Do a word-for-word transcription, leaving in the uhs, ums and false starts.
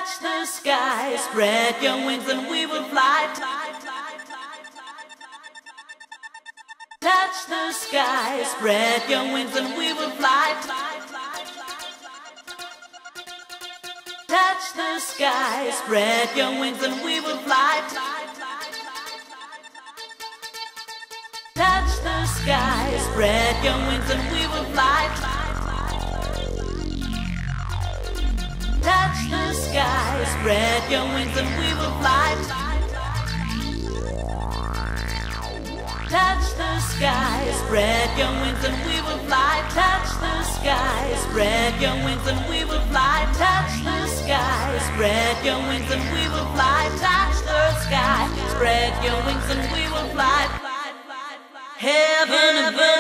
touch the sky, spread your wings and we will fly. Touch the sky, spread your wings and we will fly. Touch the sky, spread your wings and we will fly. Touch the sky, spread your wings and we will fly. Touch the sky, spread your wings and we will fly. Touch the sky, spread your wings and we will fly. Touch the sky, spread your wings and we will fly. Touch the sky, spread your wings and we will fly. Touch the sky, spread your wings and we will fly. Heaven above.